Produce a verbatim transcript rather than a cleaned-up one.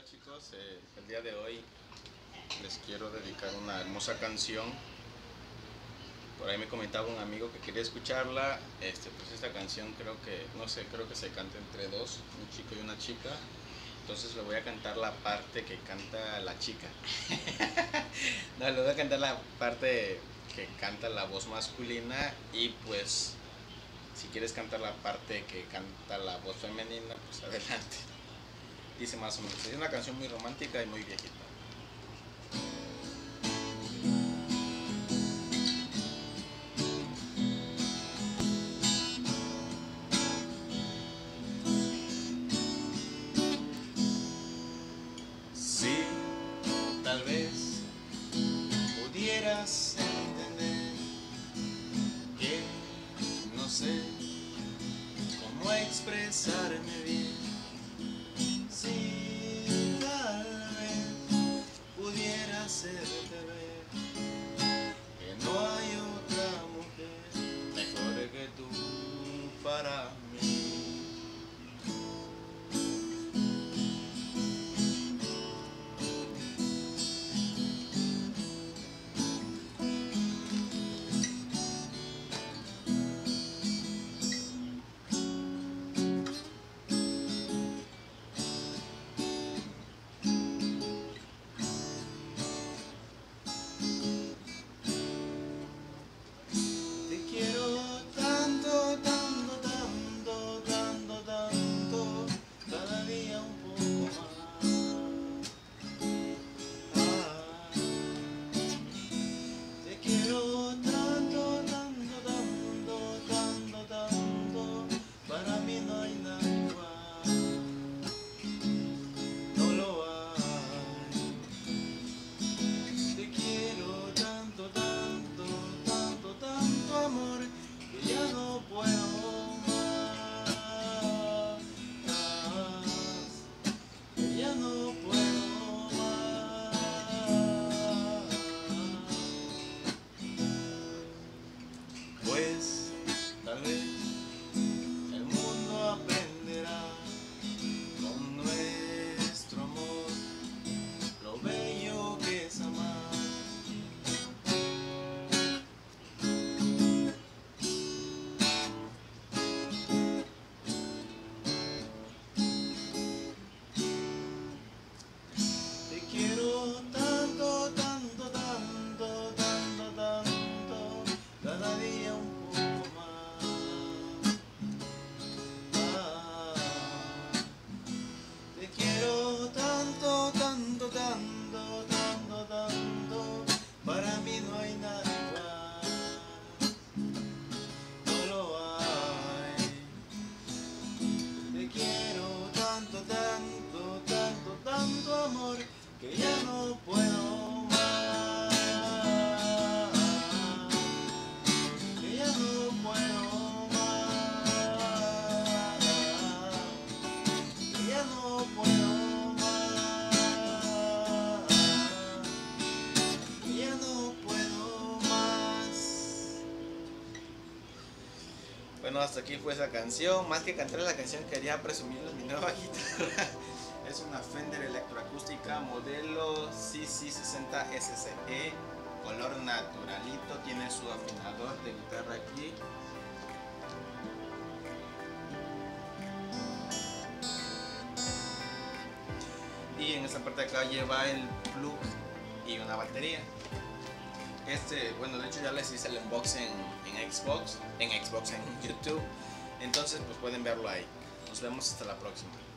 Hola chicos, eh, el día de hoy les quiero dedicar una hermosa canción. Por ahí me comentaba un amigo que quería escucharla. Este, pues esta canción creo que, no sé, creo que se canta entre dos, un chico y una chica. Entonces le voy a cantar la parte que canta la chica. No, le voy a cantar la parte que canta la voz masculina y pues si quieres cantar la parte que canta la voz femenina, pues adelante. Dice más o menos, es una canción muy romántica y muy viejita. Si tal vez pudieras entender que no sé cómo expresarme bien. Si tal vez pudiera hacerte ver que no hay otra mujer mejor que tú para mí. Te quiero tanto, tanto, tanto, tanto, tanto, cada día un poco más. Ah, te quiero tanto, tanto, tanto, tanto, tanto, para mí no hay nada igual, no lo hay. Te quiero tanto, tanto, tanto, tanto amor, que ya no puedo más, que ya no puedo más. Pues tal vez el mundo aprenderá con nuestro amor lo bello que es amar. Te quiero tanto, tanto, tanto, tanto, tanto, cada día un poco más. Ah, te quiero tanto, tanto, tanto, tanto, tanto, para mí no hay nada igual, no lo hay. Te quiero tanto, tanto, tanto, tanto amor, que ya no puedo más, que ya no puedo más, que ya no puedo más, que ya no puedo más. Bueno, hasta aquí fue esa canción. Más que cantar la canción, quería presumirles mi nueva guitarra. Es una Fender electroacústica modelo C C sesenta S C E, color naturalito. Tiene su afinador de guitarra aquí. Y en esta parte de acá lleva el plug y una batería. Este, bueno, de hecho ya les hice el unboxing en Xbox, en Xbox, en YouTube. Entonces pues pueden verlo ahí. Nos vemos hasta la próxima.